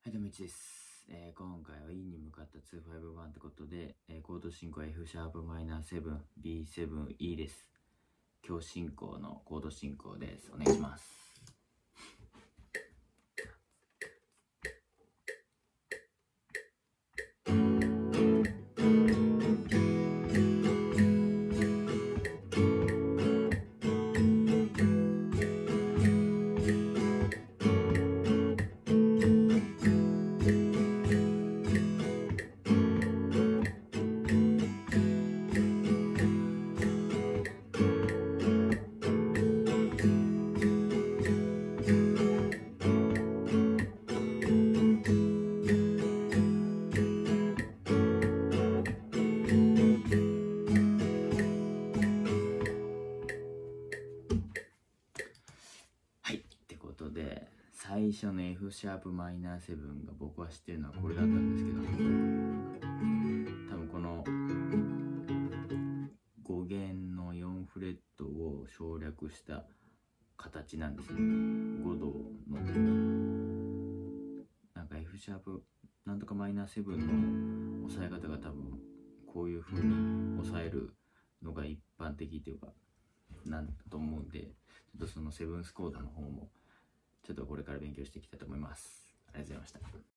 はい、どうもいちです。今回は E に向かった251ってことで、コード進行は F シャープマイナー7、B7、E です。強進行のコード進行です。お願いします。はい、ってことで、最初の F シャープマイナー7が僕は知ってるのはこれだったんですけど、多分この5弦の4フレットを省略した形なんですね。5度のなんか F シャープなんとかマイナー7の押さえ方が多分こういう風に押さえるのが一般的というかなんだと思うんで、ちょっとそのセブンスコードの方もちょっとこれから勉強していきたいと思います。ありがとうございました。